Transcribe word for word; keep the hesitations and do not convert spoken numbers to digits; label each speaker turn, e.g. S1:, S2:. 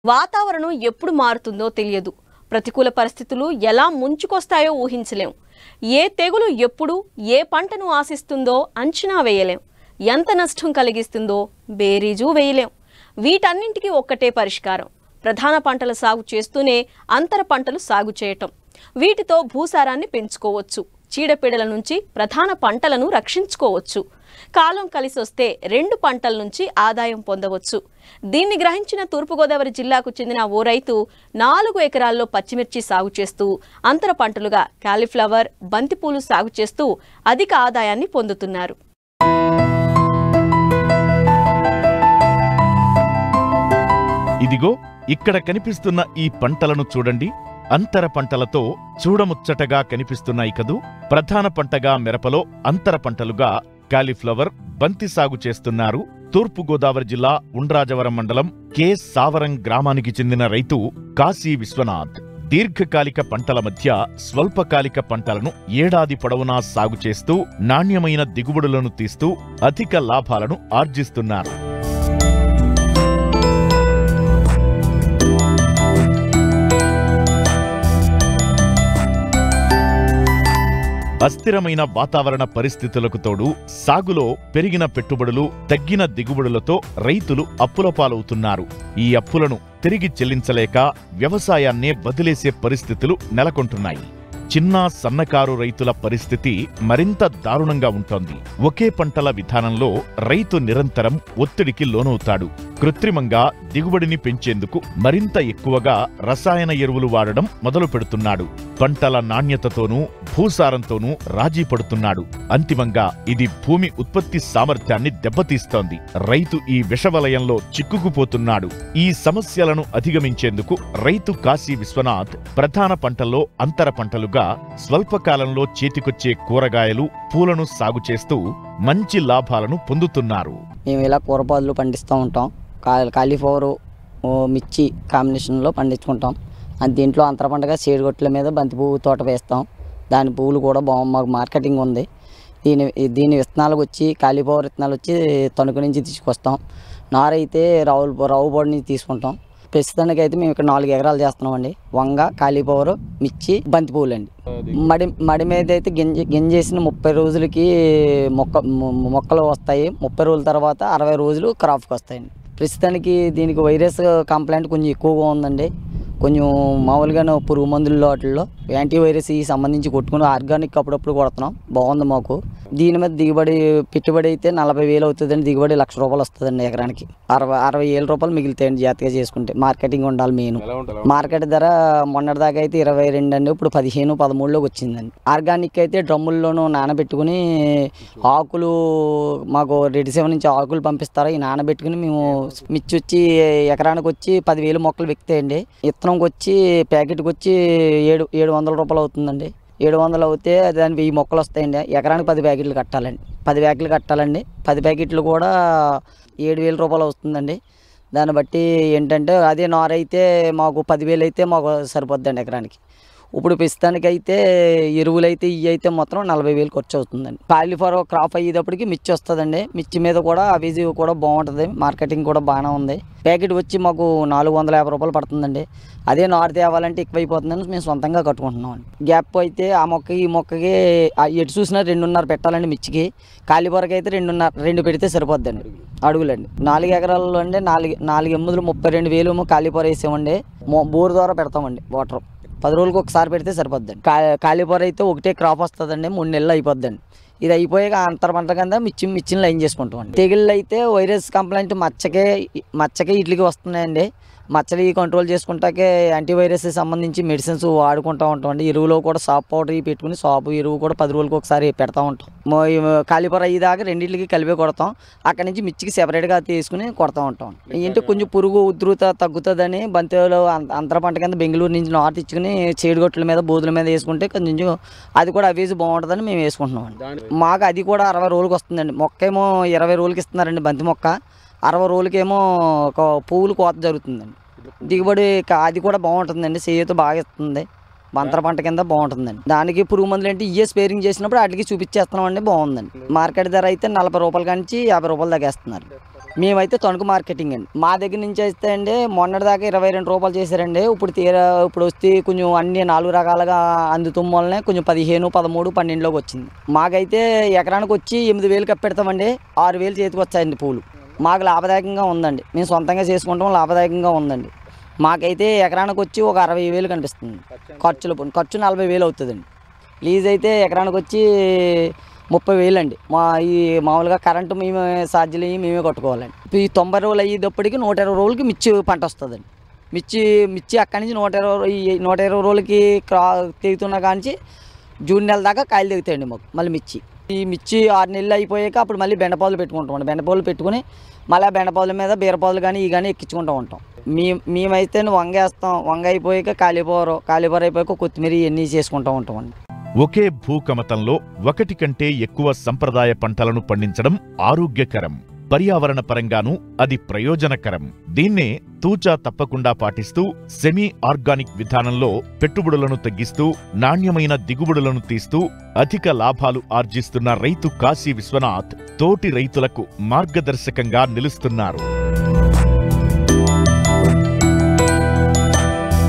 S1: వాతావరణం ఎప్పుడు మారుతుందో తెలియదు. ప్రతికూల పరిస్థితులు ఎలా ముంచుకొస్తాయో ఊహించలేం. ఏ తెగులు ఎప్పుడు ఏ పంటను ఆశిస్తుందో అంచనా వేయలేం. ఎంత నష్టం కలిగిస్తుందో బేరీజు వేయలేం. వీటన్నింటికి ఒక్కటే పరిష్కారం: ప్రధాన పంటల సాగు చేస్తూనే అంతర పంటలు సాగు చేయటం. వీటితో భూసారాన్ని పెంచుకోవచ్చు, చీడపీడల నుంచి ప్రధాన పంటలను రక్షించుకోవచ్చు. కాలం కలిసి వస్తే రెండు పంటల నుంచి ఆదాయం పొందవచ్చు. దీన్ని గ్రహించిన తూర్పుగోదావరి జిల్లాకు చెందిన ఓ రైతు నాలుగు ఎకరాల్లో పచ్చిమిర్చి సాగు చేస్తూ అంతర పంటలుగా కాలీఫ్లవర్, బంతిపూలు సాగు చేస్తూ అధిక ఆదాయాన్ని పొందుతున్నారు.
S2: ఇదిగో ఇక్కడ కనిపిస్తున్న ఈ పంటలను చూడండి. అంతర పంటలతో చూడముచ్చటగా కనిపిస్తున్నాయి కదూ. ప్రధాన పంటగా మిరపలో, అంతర పంటలుగా కాలీఫ్లవర్, బంతి సాగు చేస్తున్నారు తూర్పుగోదావరి జిల్లా ఉండ్రాజవరం మండలం కె సావరం గ్రామానికి చెందిన రైతు కాశీ విశ్వనాథ్. దీర్ఘకాలిక పంటల మధ్య స్వల్పకాలిక పంటలను ఏడాది పొడవునా సాగు చేస్తూ నాణ్యమైన దిగుబడులను తీస్తూ అధిక లాభాలను ఆర్జిస్తున్నారు. అస్థిరమైన వాతావరణ పరిస్థితులకు తోడు సాగులో పెరిగిన పెట్టుబడులు, తగ్గిన దిగుబడులతో రైతులు అప్పుల పాలవుతున్నారు. ఈ అప్పులను తిరిగి చెల్లించలేక వ్యవసాయాన్నే వదిలేసే పరిస్థితులు నెలకొంటున్నాయి. చిన్న సన్నకారు రైతుల పరిస్థితి మరింత దారుణంగా ఉంటోంది. ఒకే పంటల విధానంలో రైతు నిరంతరం ఒత్తిడికి లోనవుతాడు. కృత్రిమంగా దిగుబడిని పెంచేందుకు మరింత ఎక్కువగా రసాయన ఎరువులు వాడడం మొదలు పెడుతున్నాడు. పంటల నాణ్యతతోనూ భూసారంతోనూ రాజీ పడుతున్నాడు. అంతిమంగా ఇది భూమి ఉత్పత్తి సామర్థ్యాన్ని దెబ్బతీస్తోంది. రైతు ఈ విషవలయంలో చిక్కుకుపోతున్నాడు. ఈ సమస్యలను అధిగమించేందుకు రైతు కాశీ విశ్వనాథ్ ప్రధాన పంటల్లో అంతర పంటలుగా స్వల్పకాలంలో చేతికొచ్చే కూరగాయలు, పూలను సాగు చేస్తూ మంచి లాభాలను పొందుతున్నారు.
S3: మేము ఇలా కూరపాదులు పండిస్తూ ఉంటాం. కాలీఫ్లవర్, మిర్చి కాంబినేషన్లో పండించుకుంటాం. అది దీంట్లో అంతర పంటగా చేడుగొట్ల మీద బంతి పువ్వు తోట వేస్తాం. దాని పువ్వులు కూడా బాగా మాకు మార్కెటింగ్ ఉంది. దీని దీని విత్తనాలకు వచ్చి కాలీఫ్లవర్ విత్తనాలు వచ్చి తణుకు నుంచి తీసుకొస్తాం. నారైతే రావు రావుపాడు నుంచి తీసుకుంటాం. ప్రస్తుతానికి అయితే మేము ఇక్కడ నాలుగు ఎకరాలు చేస్తున్నామండి. వంగ, కాలీఫ్లవర్, మిర్చి, బంతి పువ్వులు అండి. మడి మడి మీద అయితే గింజ గింజేసిన ముప్పై రోజులకి మొక్క మొక్కలు వస్తాయి. ముప్పై రోజుల తర్వాత అరవై రోజులు క్రాప్కి వస్తాయండి. ప్రస్తుతానికి దీనికి వైరస్ కంప్లైంట్ కొంచెం ఎక్కువగా ఉందండి. కొంచెం మామూలుగానే పురుగు మందుల్లో వాటిల్లో యాంటీవైరస్ ఈ సంబంధించి కొట్టుకుని ఆర్గానిక్ అప్పుడప్పుడు కొడుతున్నాం. బాగుంది మాకు. దీని మీద దిగుబడి పెట్టుబడి అయితే నలభై వేలు అవుతుందండి. దిగుబడి లక్ష రూపాయలు వస్తుందండి ఎకరానికి. అరవై అరవై వేల రూపాయలు మిగులుతాయండి జాగ్రత్తగా చేసుకుంటే. మార్కెటింగ్ ఉండాలి మెయిన్. మార్కెట్ ధర మొన్నటిదాకా అయితే ఇరవై రెండు అండి, ఇప్పుడు పదిహేను పదమూడులోకి వచ్చిందండి. ఆర్గానిక్ అయితే డ్రమ్ముల్లోనూ నానబెట్టుకుని ఆకులు మాకు రెడ్డి సేవ నుంచి ఆకులు పంపిస్తారు. ఈ నానబెట్టుకుని మేము మిర్చి వచ్చి ఎకరానికి వచ్చి పదివేలు మొక్కలు విక్తాయండి. ఇత్తనంకి వచ్చి ప్యాకెట్కి వచ్చి ఏడు ఏడు వందల రూపాయలు అవుతుందండి. ఏడు వందలు అవుతే దాని వెయ్యి మొక్కలు వస్తాయండి. ఎకరానికి పది ప్యాకెట్లు కట్టాలండి. పది ప్యాకెట్లు కట్టాలండి. పది ప్యాకెట్లు కూడా ఏడు వేల రూపాయలు వస్తుందండి. దాన్ని బట్టి ఏంటంటే అదే నారైతే మాకు పదివేలు అయితే మాకు సరిపోద్దండి ఎకరానికి. ఇప్పుడు ప్రస్తుతానికి అయితే ఎరువులు అయితే ఇవి అయితే మొత్తం నలభై వేలు ఖర్చు అవుతుందండి. కాలీఫ్లవర్ క్రాప్ అయ్యేటప్పటికి మిర్చి వస్తుందండి. మిర్చి మీద కూడా అవిజీ కూడా బాగుంటుంది. మార్కెటింగ్ కూడా బాగానే ఉంది. ప్యాకెట్ వచ్చి మాకు నాలుగు వందల యాభై రూపాయలు పడుతుందండి. అదే నారు తేవాలంటే ఎక్కువైపోతుందని మేము సొంతంగా కట్టుకుంటున్నాం అండి. గ్యాప్ అయితే ఆ మొక్కకి ఈ మొక్కకి ఎటు చూసినా రెండున్నర పెట్టాలండి. మిర్చికి కాలీఫ్లవర్కి అయితే రెండున్నర రెండు పెడితే సరిపోద్దండి అడుగులండి. నాలుగు ఎకరాల్లో అండి నాలుగు నాలుగు ఎనిమిదిలు ముప్పై రెండు వేలు కాలీఫ్లవర్ వేసామండి. బోర్ ద్వారా పెడతామండి. వాటర్ పది రోజులకు ఒకసారి పెడితే సరిపోద్దండి. కా కాలీఫ్లవర్ అయితే ఒకటే క్రాప్ వస్తుందండి. మూడు నెలలు అయిపోద్దండి. ఇది అయిపోయాక అంతర పంట కింద మిర్చి మిర్చిని లైన్ చేసుకుంటామండి. తెగుళ్ళు అయితే వైరస్ కంప్లైంట్ మచ్చకే మచ్చకే ఇట్లకి వస్తున్నాయండి. మచ్చలు కంట్రోల్ చేసుకుంటాకే యాంటీవైరస్ సంబంధించి మెడిసిన్స్ వాడుకుంటూ ఉంటామండి. ఎరువులో కూడా సాప్ పౌడర్ పెట్టుకుని సాపు ఎరువు కూడా పది రోజులకు ఒకసారి పెడతా ఉంటాం. కాలీఫ్లవర్ అయ్యేదాకా రెండింటికి కలిపి కొడతాం. అక్కడి నుంచి మిర్చికి సెపరేట్గా తీసుకుని కొడతా ఉంటాం. ఏంటంటే కొంచెం పురుగు ఉధృత తగ్గుతుందని బంతిలో అంతర పంట కింద బెంగళూరు నుంచి నాటు ఇచ్చుకుని చేడుగొట్ల మీద బోధుల మీద వేసుకుంటే కొంచెం అది కూడా అవేసి బాగుంటుందని మేము వేసుకుంటున్నాం అండి. మాకు అది కూడా అరవై రోజులకి వస్తుందండి. మొక్క ఏమో ఇరవై రోజులకి ఇస్తున్నారండి బంతి మొక్క. అరవై రోజులకేమో ఒక పువ్వులు కోత జరుగుతుందండి. దిగుబడి అది కూడా బాగుంటుందండి. సేయతో బాగా ఇస్తుంది. అంతర పంట కింద బాగుంటుందండి. దానికి పురుగు మందులు అంటే ఇయే స్పేరింగ్ చేసినప్పుడు వాటికి చూపించేస్తున్నామండి. బాగుందండి. మార్కెట్ ధర అయితే నలభై రూపాయల నుంచి యాభై రూపాయలు దాకా వేస్తున్నారు. మేమైతే తణుకు మార్కెటింగ్ అండి. మా దగ్గర నుంచి అయితే అండి మొన్నటిదాకా ఇరవై రెండు రూపాయలు చేశారండి. ఇప్పుడు తీరా ఇప్పుడు వస్తే కొంచెం అన్ని నాలుగు రకాలుగా అందుతున్న వల్లనే కొంచెం పదిహేను పదమూడు పన్నెండులోకి వచ్చింది. మాకైతే ఎకరానికి వచ్చి ఎనిమిది వేలు కప్పెడతామండి. ఆరు వేలు చేతికి వచ్చాయండి పూలు. మాకు లాభదాయకంగా ఉందండి. మేము సొంతంగా చేసుకుంటాం, లాభదాయకంగా ఉందండి. మాకైతే ఎకరానికి వచ్చి ఒక అరవై వేలు కనిపిస్తుంది. ఖర్చులు ఖర్చు నలభై వేలు అవుతుందండి. లీజ్ అయితే ఎకరానికి వచ్చి ముప్పై వేలు అండి. మా ఈ మామూలుగా కరెంటు మేమే ఛార్జీలు అయ్యి మేమే కట్టుకోవాలండి. ఈ తొంభై రోజులు అయ్యేటప్పటికి నూట ఇరవై రోజులకి మిర్చి పంట వస్తుందండి. మిర్చి మిర్చి అక్కడి నుంచి నూట ఇరవై నూట ఇరవై రోజులకి క్రా తెగుతున్న కాంచి జూన్ నెల దాకా కాయలు తెగుతాయండి మాకు. మళ్ళీ మిర్చి ఈ మిర్చి ఆరు నెలలు అయిపోయాక అప్పుడు మళ్ళీ బెండపాదులు పెట్టుకుంటాం. బెండపాదులు పెట్టుకుని మళ్ళీ బెండపాదుల మీద బీరపాదులు కానీ ఈ కానీ ఎక్కించుకుంటూ ఉంటాం. మీ మేమైతే వంగేస్తాం. వంగ అయిపోయాక కాలీఫ్లవర్ కాలీఫ్లవర్ అయిపోయాక కొత్తిమీర ఇవన్నీ చేసుకుంటూ ఉంటామండి.
S2: ఒకే భూకమతంలో ఒకటి కంటే ఎక్కువ సంప్రదాయ పంటలను పండించడం ఆరోగ్యకరం, పర్యావరణ పరంగానూ అది ప్రయోజనకరం. దీన్నే తూచా తప్పకుండా పాటిస్తూ సెమీ ఆర్గానిక్ విధానంలో పెట్టుబడులను తగ్గిస్తూ నాణ్యమైన దిగుబడులను తీస్తూ అధిక లాభాలు ఆర్జిస్తున్న రైతు కాశీ విశ్వనాథ్ తోటి రైతులకు మార్గదర్శకంగా నిలుస్తున్నారు.